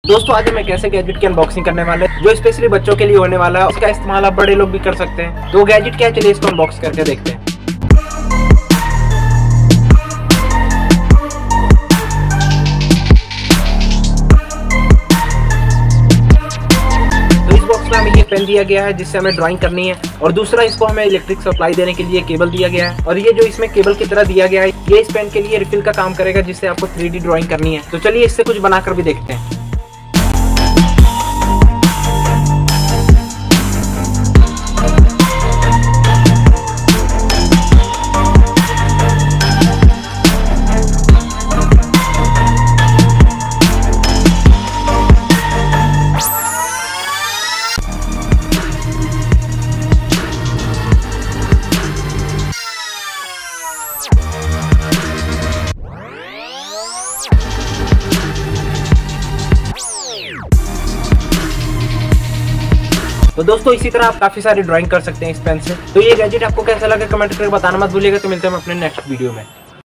दोस्तों आज हम एक ऐसे गैजेट की अनबॉक्सिंग करने वाले हैं जो स्पेशली बच्चों के लिए होने वाला है। उसका इस्तेमाल आप बड़े लोग भी कर सकते हैं। तो गैजेट क्या है, चलिए इसको अनबॉक्स करके देखते हैं। तो इस बॉक्स में हमें ये पेन दिया गया है जिससे हमें ड्राइंग करनी है, और दूसरा इसको हमें इलेक्ट्रिक सप्लाई देने के लिए केबल दिया गया है। और ये जो इसमें केबल की तरह दिया गया है ये इस पेन के लिए रिफिल का काम करेगा जिससे आपको 3D ड्राइंग करनी है। तो चलिए इससे कुछ बनाकर भी देखते हैं। तो दोस्तों इसी तरह आप काफी सारी ड्राइंग कर सकते हैं इस पेन से। तो ये गैजेट आपको कैसा लगा कमेंट करके बताना मत भूलिएगा। तो मिलते हैं हम अपने नेक्स्ट वीडियो में।